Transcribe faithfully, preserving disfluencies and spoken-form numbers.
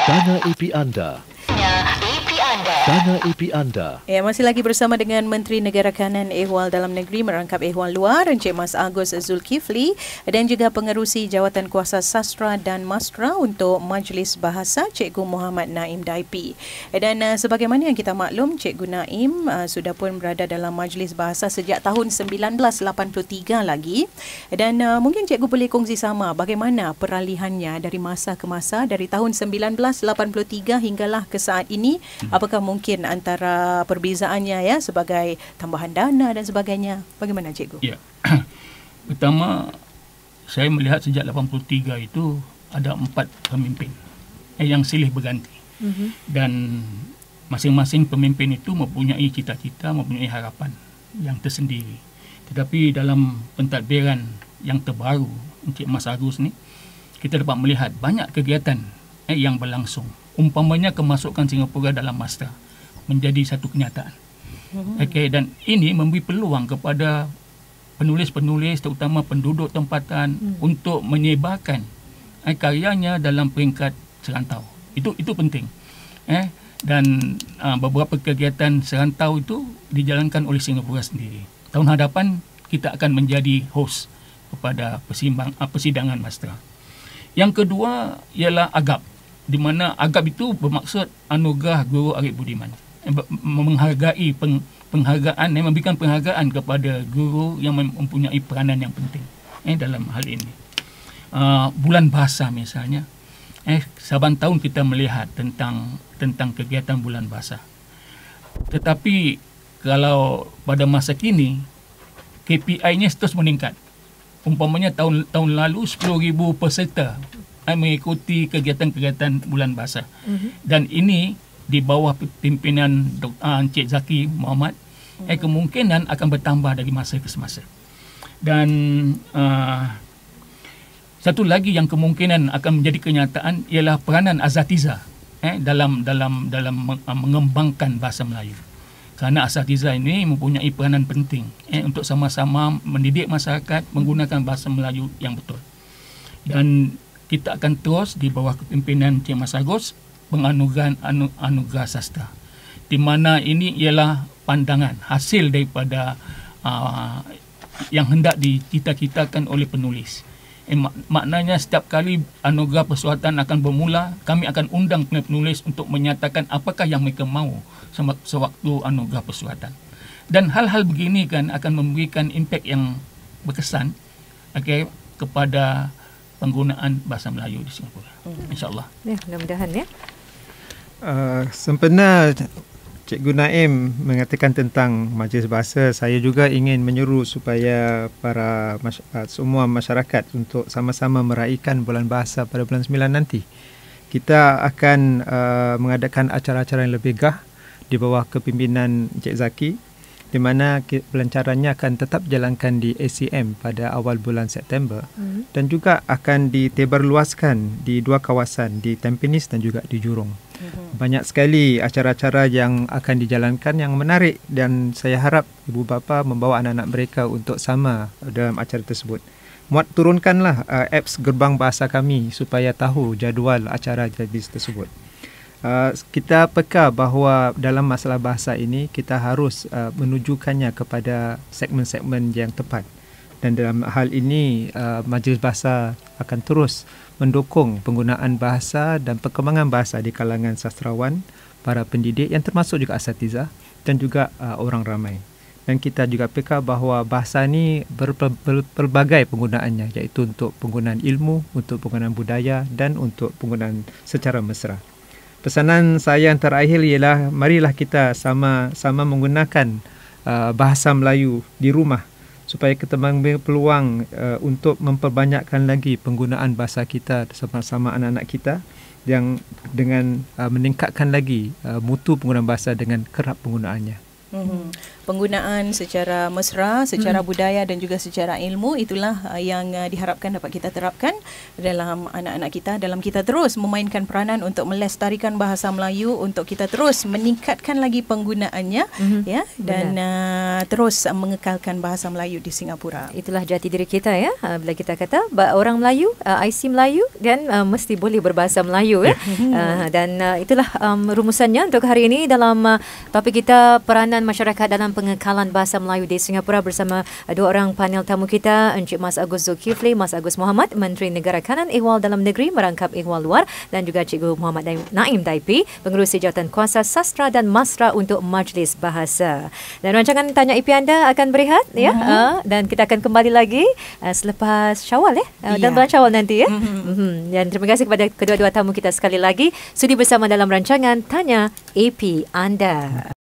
Dana A P anda. Dana A P anda. Ya, masih lagi bersama dengan Menteri Negara Kanan Ehwal Dalam Negeri merangkap Ehwal Luar, Encik Mas Agus Zulkifli, dan juga Pengerusi Jawatan Kuasa Sastra dan Mastra untuk Majlis Bahasa, Cikgu Muhammad Naim Daipi. Dan uh, sebagaimana yang kita maklum, Cikgu Naim uh, sudah pun berada dalam Majlis Bahasa sejak tahun sembilan belas lapan puluh tiga lagi. Dan uh, mungkin Cikgu boleh kongsi sama bagaimana peralihannya dari masa ke masa, dari tahun sembilan belas lapan puluh tiga hinggalah ke saat ini. Apakah mungkin antara perbezaannya ya sebagai tambahan dana dan sebagainya? Bagaimana Cikgu? Ya. Pertama, saya melihat sejak lapan puluh tiga itu ada empat pemimpin eh, yang silih berganti. Mm-hmm. Dan masing-masing pemimpin itu mempunyai cita-cita, mempunyai harapan yang tersendiri. Tetapi dalam pentadbiran yang terbaru Encik Mas Agus ni, kita dapat melihat banyak kegiatan eh, yang berlangsung. Umpamanya kemasukan Singapura dalam Mastra menjadi satu kenyataan. Okey, dan ini memberi peluang kepada penulis-penulis terutama penduduk tempatan hmm. untuk menyebarkan eh, karyanya dalam peringkat serantau. Itu itu penting. Eh dan uh, beberapa kegiatan serantau itu dijalankan oleh Singapura sendiri. Tahun hadapan kita akan menjadi host kepada persimbang, uh, persidangan Mastra. Yang kedua ialah agap, di mana agap itu bermaksud anugerah Guru Arif Budiman, menghargai peng, penghargaan, eh, memberikan penghargaan kepada guru yang mempunyai peranan yang penting eh, dalam hal ini. Uh, bulan bahasa misalnya, eh, saban tahun kita melihat tentang tentang kegiatan bulan bahasa. Tetapi kalau pada masa kini K P I-nya terus meningkat. Umpamanya tahun tahun lalu sepuluh ribu peserta mengikuti kegiatan-kegiatan bulan bahasa. Mm-hmm. Dan ini di bawah pimpinan Dr. Encik Zaki Muhammad, mm-hmm. eh, kemungkinan akan bertambah dari masa ke semasa. Dan uh, satu lagi yang kemungkinan akan menjadi kenyataan ialah peranan asatiza eh, dalam dalam dalam mengembangkan bahasa Melayu. Kerana asatiza ini mempunyai peranan penting eh, untuk sama-sama mendidik masyarakat menggunakan bahasa Melayu yang betul. Dan kita akan terus di bawah kepimpinan Encik Mas Agus penganugerahan anu, anugerah sastra, di mana ini ialah pandangan hasil daripada uh, yang hendak dicita-citakan oleh penulis. Eh, mak- maknanya setiap kali anugerah persuatan akan bermula, kami akan undang penulis untuk menyatakan apakah yang mereka mahu sewaktu anugerah persuatan. Dan hal-hal begini kan akan memberikan impak yang berkesan okay, kepada penggunaan bahasa Melayu di Singapura. Hmm. InsyaAllah. Ya, mudah-mudahan ya. Uh, sempena Cikgu Naim mengatakan tentang Majlis Bahasa, saya juga ingin menyeru supaya para mas- semua masyarakat untuk sama-sama meraihkan bulan bahasa pada bulan sembilan nanti. Kita akan uh, mengadakan acara-acara yang lebih gah di bawah kepimpinan Encik Zaki, di mana pelancarannya akan tetap jalankan di A C M pada awal bulan September hmm. dan juga akan ditebarluaskan di dua kawasan, di Tampines dan juga di Jurong. Hmm. Banyak sekali acara-acara yang akan dijalankan yang menarik dan saya harap ibu bapa membawa anak-anak mereka untuk sama dalam acara tersebut. Muat turunkanlah uh, apps Gerbang Bahasa kami supaya tahu jadual acara majlis tersebut. Uh, kita peka bahawa dalam masalah bahasa ini kita harus uh, menujukannya kepada segmen-segmen yang tepat, dan dalam hal ini uh, Majlis Bahasa akan terus mendukung penggunaan bahasa dan perkembangan bahasa di kalangan sastrawan, para pendidik yang termasuk juga asatiza dan juga uh, orang ramai. Dan kita juga peka bahawa bahasa ini berpelbagai penggunaannya, iaitu untuk penggunaan ilmu, untuk penggunaan budaya dan untuk penggunaan secara mesra. Pesanan saya yang terakhir ialah marilah kita sama-sama menggunakan uh, bahasa Melayu di rumah supaya kita mengambil peluang uh, untuk memperbanyakkan lagi penggunaan bahasa kita bersama-sama anak-anak kita yang dengan uh, meningkatkan lagi uh, mutu penggunaan bahasa dengan kerap penggunaannya. Mm-hmm. penggunaan secara mesra, secara hmm. budaya dan juga secara ilmu, itulah uh, yang uh, diharapkan dapat kita terapkan dalam anak-anak kita, dalam kita terus memainkan peranan untuk melestarikan bahasa Melayu, untuk kita terus meningkatkan lagi penggunaannya hmm. ya, dan uh, terus uh, mengekalkan bahasa Melayu di Singapura. Itulah jati diri kita ya. Uh, bila kita kata orang Melayu, uh, I C Melayu, dan uh, mesti boleh berbahasa Melayu ya. uh, dan uh, itulah um, rumusannya untuk hari ini dalam uh, topik kita, peranan masyarakat dalam pengekalan bahasa Melayu di Singapura, bersama uh, dua orang panel tamu kita, Encik Mas Agus Zulkifli, Mas Agus Mohamad, Menteri Negara Kanan Ehwal Dalam Negeri merangkap Ehwal Luar, dan juga Cikgu Muhammad Naim Daipi, Pengerusi Jawatan Kuasa Sastra dan Masra untuk Majlis Bahasa. Dan rancangan Tanya I P anda akan berehat ya, mm-hmm. uh, dan kita akan kembali lagi uh, selepas Syawal ya, uh, yeah. dan bulan Syawal nanti ya. Mm-hmm. Mm-hmm. Dan terima kasih kepada kedua-dua tamu kita sekali lagi sudi bersama dalam rancangan Tanya A P Anda.